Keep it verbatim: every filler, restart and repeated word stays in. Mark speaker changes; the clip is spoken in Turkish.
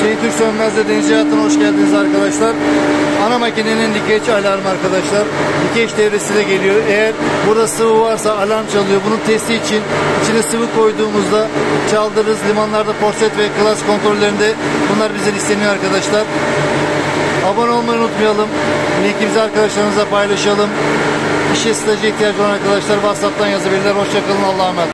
Speaker 1: Hüseyin Türk Sönmez'de Deniz Hayatına hoş geldiniz arkadaşlar. Ana makinenin dikeç alarmı arkadaşlar. Dikeç devresi de geliyor. Eğer burada sıvı varsa alarm çalıyor. Bunun testi için içine sıvı koyduğumuzda çaldırırız. Limanlarda porset ve klas kontrollerinde bunlar bizden isteniyor arkadaşlar. Abone olmayı unutmayalım. Linkimizi arkadaşlarımıza paylaşalım. İşe stajı ihtiyacı olan arkadaşlar WhatsApp'tan yazabilirler. Hoşçakalın. Allah'a emanet.